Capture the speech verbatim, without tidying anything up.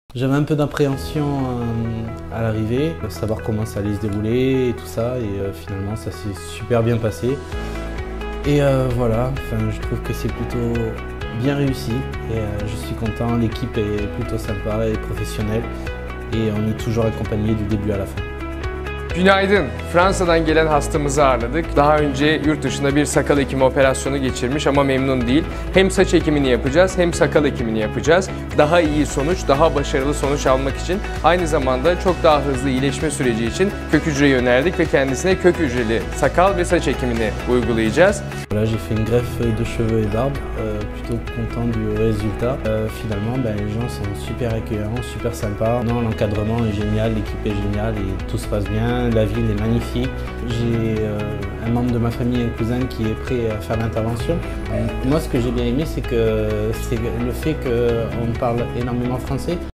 J'avais un peu d'appréhension euh, à l'arrivée, savoir comment ça allait se dérouler et tout ça, et euh, finalement ça s'est super bien passé. Et euh, voilà, enfin, je trouve que c'est plutôt bien réussi et euh, je suis content, l'équipe est plutôt sympa et professionnelle et on est toujours accompagné du début à la fin. Günaydın. Fransa'dan gelen hastamızı ağırladık. Daha önce yurt dışında bir sakal ekimi operasyonu geçirmiş ama memnun değil. Hem saç ekimini yapacağız hem sakal ekimini yapacağız. Daha iyi sonuç, daha başarılı sonuç almak için aynı zamanda çok daha hızlı iyileşme süreci için kök hücreye önerdik ve kendisine kök hücreli sakal ve saç ekimini uygulayacağız. Là, j'ai fait une greffe de cheveux et barbe, euh, plutôt content du résultat. Euh, finalement, ben, les gens sont super accueillants, super sympas. Non, l'encadrement est génial, l'équipe est géniale et tout se passe bien. La ville est magnifique. J'ai euh, un membre de ma famille, un cousin qui est prêt à faire l'intervention. Moi, ce que j'ai bien aimé, c'est que c'est le fait qu'on parle énormément français.